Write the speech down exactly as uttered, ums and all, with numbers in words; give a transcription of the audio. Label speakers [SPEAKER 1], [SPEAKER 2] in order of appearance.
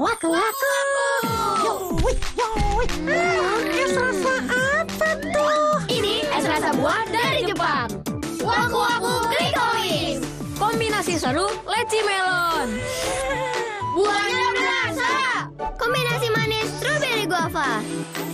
[SPEAKER 1] Waku waku. Yoi, yoi. Hmm, es rasa apa tuh?
[SPEAKER 2] Ini es rasa buah dari Jepang. Waku waku Grikolis.
[SPEAKER 3] Kombinasi seru leci melon.
[SPEAKER 2] Buahnya berasa. Kombinasi manis strawberry guava.